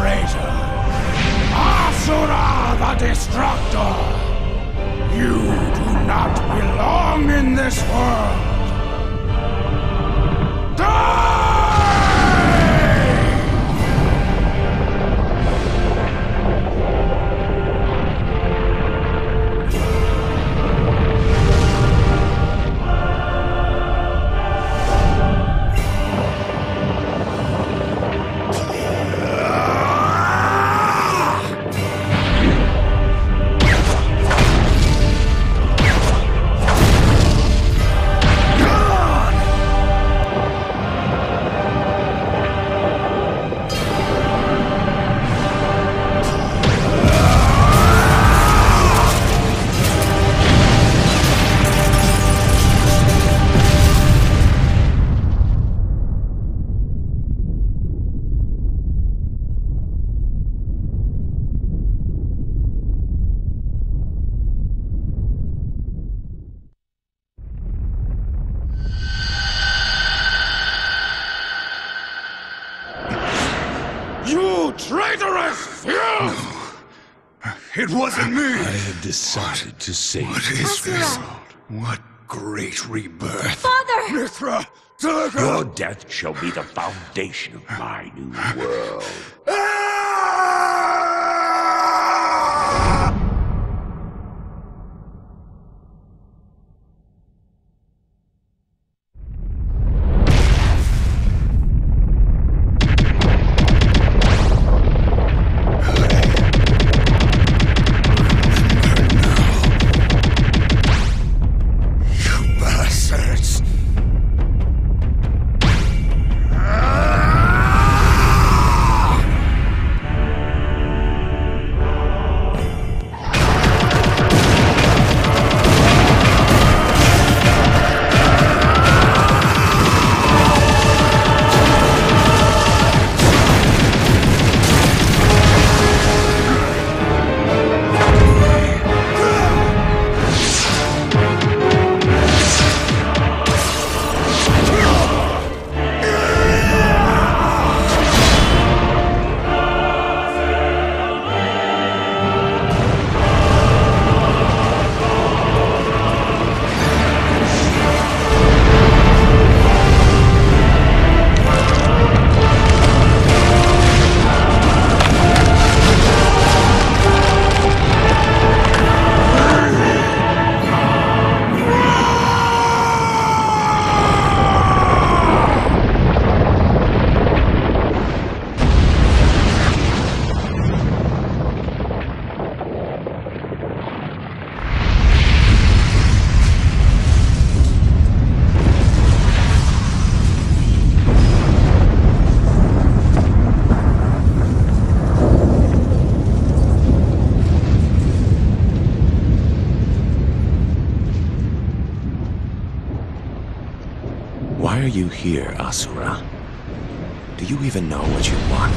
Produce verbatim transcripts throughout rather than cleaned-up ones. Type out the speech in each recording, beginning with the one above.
traitor! Asura the Destructor! You do not belong in this world! Die! You traitorous! You! No. It wasn't me! I have decided to save What you. is this? Asura! What great rebirth! Father! Mithra! Durga! Your death shall be the foundation of my new world. Ah! Why are you here, Asura? Do you even know what you want?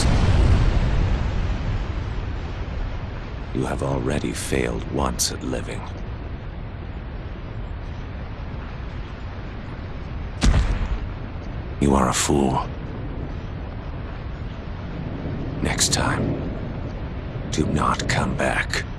You have already failed once at living. You are a fool. Next time, do not come back.